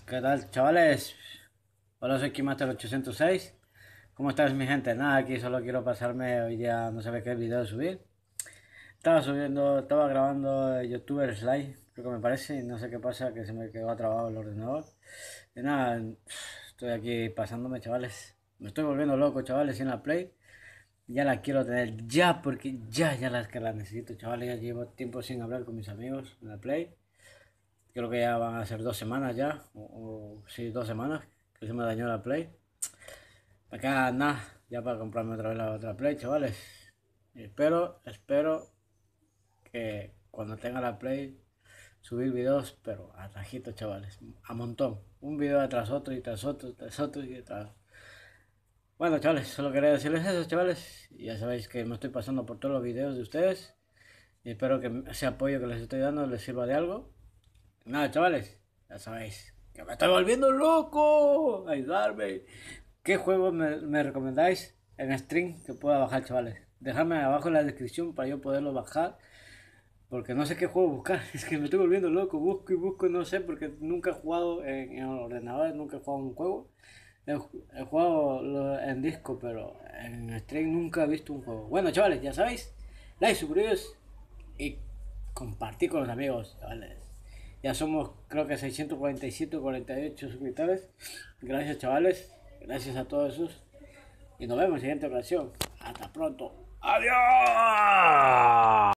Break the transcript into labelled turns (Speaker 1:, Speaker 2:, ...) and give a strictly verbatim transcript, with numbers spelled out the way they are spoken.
Speaker 1: ¿Qué tal, chavales? Hola, soy Kimaster ochocientos seis. ¿Cómo estás, mi gente? Nada, aquí solo quiero pasarme hoy día, no sabía qué video subir. Estaba subiendo, estaba grabando YouTuber Slide, creo que me parece, y no sé qué pasa, que se me quedó trabado el ordenador. Y nada, estoy aquí pasándome, chavales. Me estoy volviendo loco, chavales, en la Play. Ya la quiero tener ya, porque ya, ya las que la necesito, chavales. Ya llevo tiempo sin hablar con mis amigos en la Play. Creo que ya van a ser dos semanas ya, o, o sí, dos semanas que se me dañó la Play. Acá nada, ya para comprarme otra vez la otra Play, chavales. Y espero, espero que cuando tenga la Play subir videos, pero a rajito, chavales, a montón. Un video tras otro y tras otro, tras otro y tras. Bueno, chavales, solo quería decirles eso, chavales. Y ya sabéis que me estoy pasando por todos los videos de ustedes. Y espero que ese apoyo que les estoy dando les sirva de algo. Nada, chavales, ya sabéis que me estoy volviendo loco. Ayudarme. ¿Qué juego me, me recomendáis en stream que pueda bajar, chavales? Dejadme abajo en la descripción para yo poderlo bajar. Porque no sé qué juego buscar. Es que me estoy volviendo loco. Busco y busco, no sé, porque nunca he jugado en, en ordenadores, nunca he jugado un juego. He, he jugado lo- en disco, pero en stream nunca he visto un juego. Bueno, chavales, ya sabéis. Like, suscribiros y compartir con los amigos, chavales. Ya somos, creo que seiscientos cuarenta y siete o cuarenta y ocho suscriptores. Gracias, chavales. Gracias a todos esos. Y nos vemos en la siguiente ocasión. Hasta pronto. Adiós.